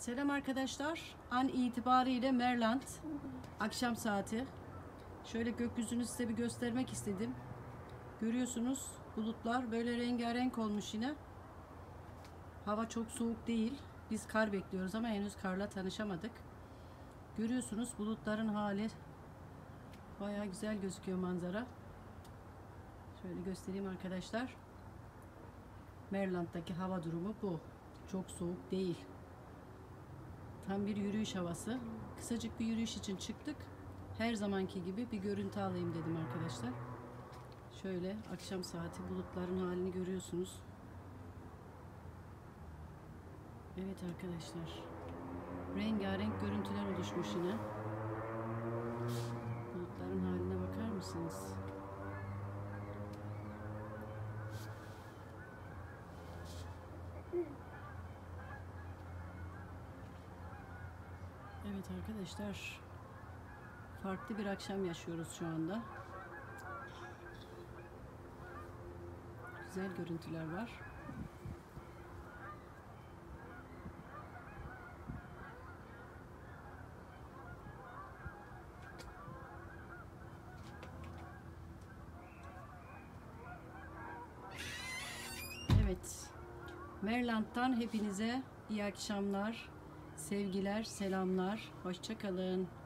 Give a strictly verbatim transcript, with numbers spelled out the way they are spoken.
Selam arkadaşlar. An itibariyle Maryland akşam saati. Şöyle gökyüzünü size bir göstermek istedim. Görüyorsunuz bulutlar böyle rengarenk olmuş yine. Hava çok soğuk değil. Biz kar bekliyoruz ama henüz karla tanışamadık. Görüyorsunuz bulutların hali bayağı güzel gözüküyor manzara. Şöyle göstereyim arkadaşlar. Maryland'daki hava durumu bu. Çok soğuk değil. Tam bir yürüyüş havası. Kısacık bir yürüyüş için çıktık. Her zamanki gibi bir görüntü alayım dedim arkadaşlar. Şöyle akşam saati bulutların halini görüyorsunuz. Evet arkadaşlar. Rengarenk görüntüler oluşmuş yine. Bulutların haline bakar mısınız? Evet arkadaşlar, farklı bir akşam yaşıyoruz şu anda. Güzel görüntüler var. Evet, Maryland'dan hepinize iyi akşamlar, sevgiler, selamlar, hoşça kalın.